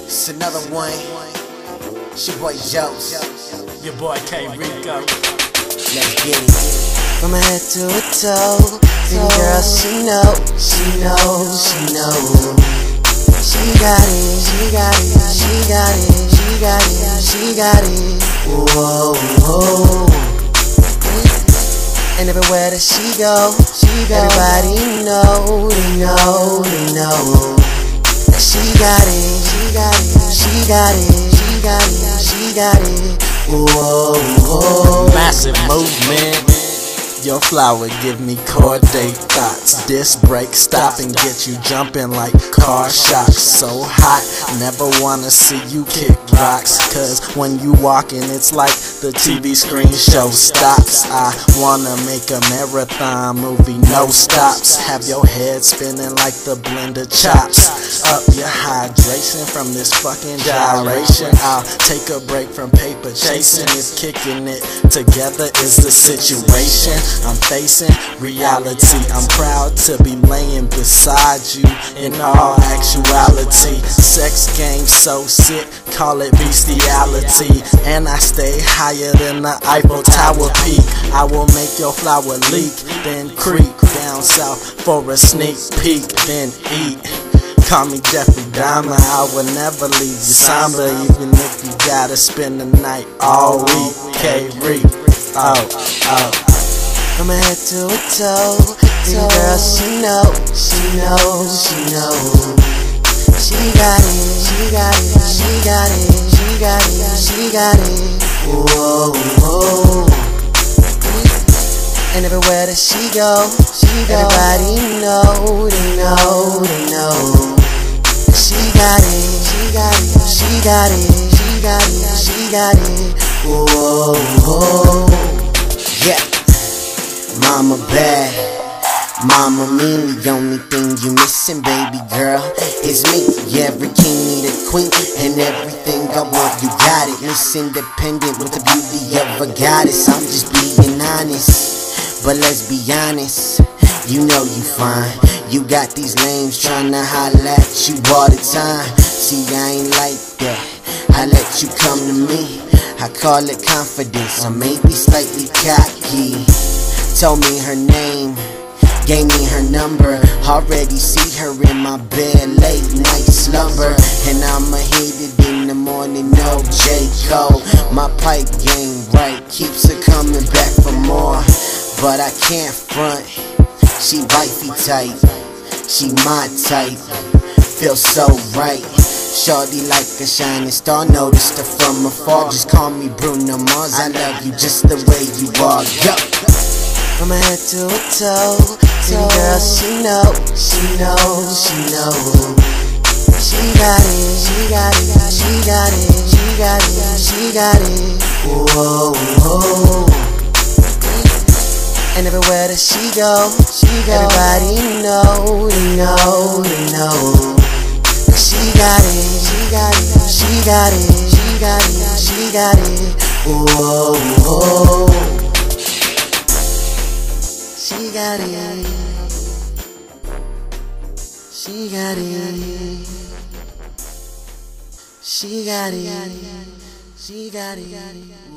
It's another one. It's your boy Joe's. Your boy K Rico. Let's get it. From her head to her toe. Pretty girl, she know. She knows. She knows. She got it. She got it. She got it. She got it. She got it. Whoa, whoa. And everywhere that she go, everybody know, they know, they know. She got it, she got it, she got it, she got it, she got it. Whoa, whoa. Massive movement. Your flower give me Corday thoughts. Disc brake, stop and get you jumping like car shocks. So hot, never wanna see you kick rocks. Cause when you walking, it's like the TV screen show stops. I wanna make a marathon movie, no stops. Have your head spinning like the blender chops. Up your hydration from this fucking gyration. I'll take a break from paper chasing. It's kicking it together is the situation. I'm facing reality. I'm proud to be laying beside you in all actuality. Sex game so sick, call it bestiality. And I stay higher than the Eiffel Tower peak. I will make your flower leak, then creep down south for a sneak peek, then eat. Call me Jeffrey Dahmer, I will never leave you somber, even if you gotta spend the night all week. K-Reap, oh. From her head to her toe, pretty girl, she know, she knows, she knows. She got it, she got it, she got it, she got it, she got it. Whoa, whoa. And everywhere that she go, everybody know, they know, they know. She got it, she got it, she got it, she got it, she got it. Whoa, whoa. Yeah. Mama bad, mama mean. The only thing you missing, baby girl, is me. Every king need a queen, and everything I want, you got it. Miss Independent with the beauty of a goddess. I'm just being honest, but let's be honest, you know you fine. You got these lames tryna holla at you all the time. See, I ain't like that, I let you come to me. I call it confidence, or maybe slightly cocky. Told me her name, gave me her number. Already see her in my bed, late night slumber. And I'ma hit it in the morning, no J. Cole. My pipe game right, keeps her coming back for more. But I can't front, she wifey type, she my type, feels so right. Shorty like a shining star, noticed her from afar. Just call me Bruno Mars, I love you just the way you are. Yo. From her head to her toe, pretty girl, she know, she knows, she knows. She got it, she got it, she got it, she got it, she got it. Whoa, whoa. And everywhere that she go, everybody know, they know, they know. She got it, she got it, she got it, she got it, she got it. Whoa, whoa. She got it, she got it, she got it, she got it.